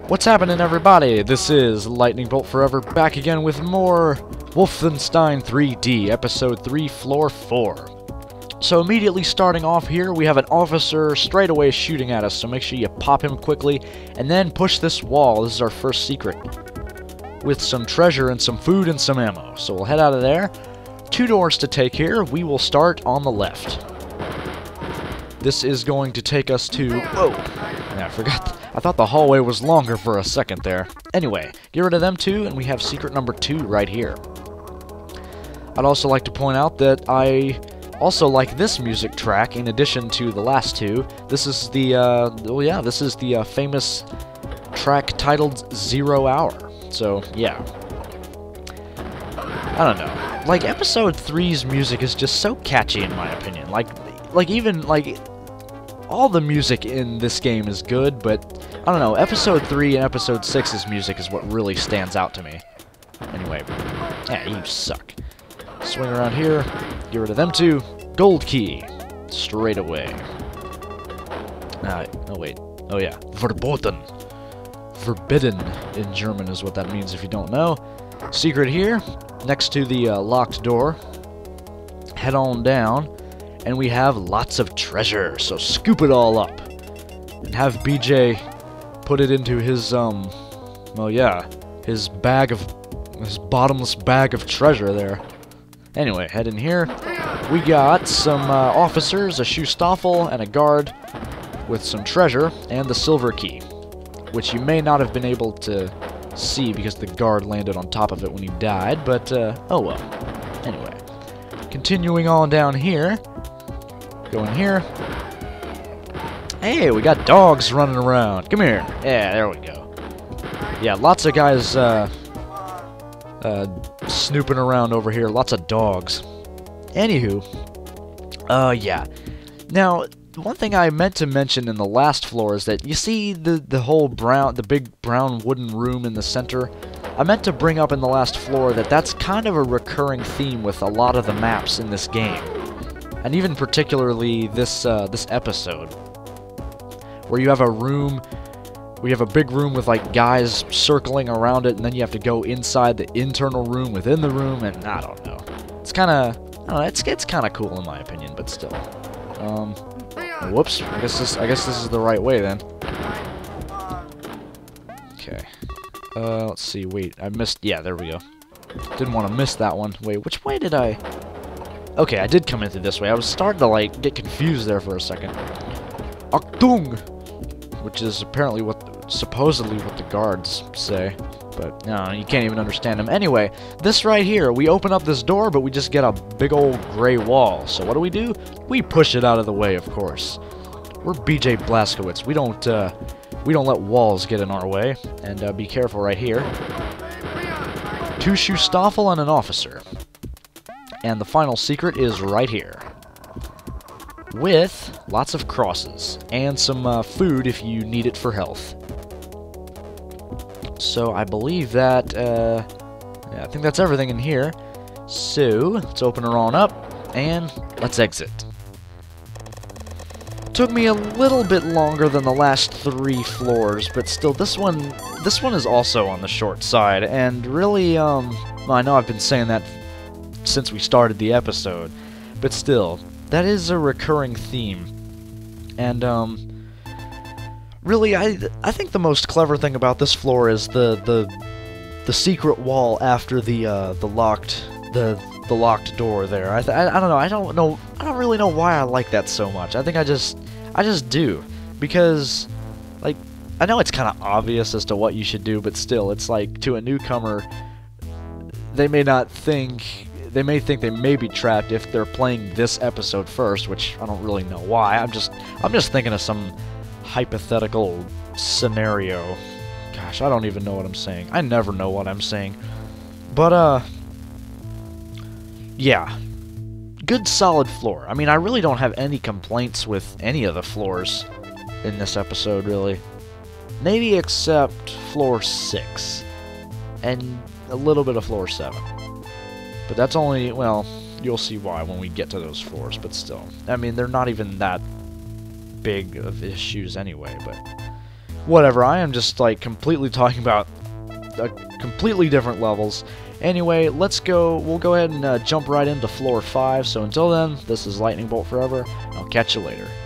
What's happening, everybody? This is Lightning Bolt Forever, back again with more Wolfenstein 3D, Episode 3, Floor 4. So immediately starting off here, we have an officer straight away shooting at us, so make sure you pop him quickly, and then push this wall. This is our first secret, with some treasure and some food and some ammo. So we'll head out of there. 2 doors to take here. We will start on the left. This is going to take us to... Whoa! Yeah, I forgot. I thought the hallway was longer for a second there. Anyway, get rid of them 2, and we have secret number 2 right here. I'd also like to point out that I also like this music track in addition to the last 2. This is the, this is the famous track titled 0 Hour. So, yeah. I don't know. Like, Episode 3's music is just so catchy in my opinion. Like, all the music in this game is good, but, I don't know, Episode 3 and Episode 6's music is what really stands out to me. Anyway, yeah, you suck. Swing around here, get rid of them 2, gold key, straight away. Oh wait, oh yeah, verboten. Forbidden in German is what that means if you don't know. Secret here, next to the locked door. Head on down. And we have lots of treasure, so scoop it all up. And have BJ put it into his, well, yeah, his bottomless bag of treasure there. Anyway, head in here. We got some officers, a Schustaffel, and a guard with some treasure, and the silver key, which you may not have been able to see because the guard landed on top of it when he died, but, oh well. Anyway, continuing on down here. Go in here. Hey, we got dogs running around. Come here. Yeah, there we go. Yeah, lots of guys snooping around over here. Lots of dogs. Anywho, yeah. Now, one thing I meant to mention in the last floor is that you see the whole the big brown wooden room in the center. I meant to bring up in the last floor that that's kind of a recurring theme with a lot of the maps in this game. And even particularly this episode, where you have a room, we have a big room with like guys circling around it, and then you have to go inside the internal room within the room, and I don't know. It's kind of, I don't know, it's kind of cool in my opinion, but still. Whoops. I guess this is the right way then. Okay. Let's see. Wait, I missed. Yeah, there we go. Didn't want to miss that one. Wait, which way did I? Okay, I did come into this way. I was starting to, like, get confused there for a second. Achtung! Which is apparently supposedly what the guards say. But, no, you can't even understand them. Anyway, this right here, we open up this door, but we just get a big old gray wall. So what do? We push it out of the way, of course. We're BJ Blazkowicz. We don't let walls get in our way. And, be careful right here. 2 Schustaffel and an officer. And the final secret is right here, with lots of crosses, and some food if you need it for health. So I believe that, yeah, I think that's everything in here. So, let's open her on up, and let's exit. Took me a little bit longer than the last 3 floors, but still, this one is also on the short side, and really, well, I know I've been saying that since we started the episode, but still, that is a recurring theme. And really, I think the most clever thing about this floor is the secret wall after the locked door there. I don't really know why I like that so much. I think I just do, because like, I know it's kind of obvious as to what you should do, but still, it's like, to a newcomer, they may think they may be trapped if they're playing this episode first, which I don't really know why. I'm just thinking of some hypothetical scenario. Gosh, I don't even know what I'm saying. I never know what I'm saying. But yeah. Good solid floor. I mean, I really don't have any complaints with any of the floors in this episode, really. Maybe except floor 6 and a little bit of floor 7. But that's only, well, you'll see why when we get to those floors, but still. I mean, they're not even that big of issues anyway, but Whatever, I am just, like, completely talking about completely different levels. Anyway, we'll go ahead and jump right into floor 5, so until then, this is Lightning Bolt Forever, and I'll catch you later.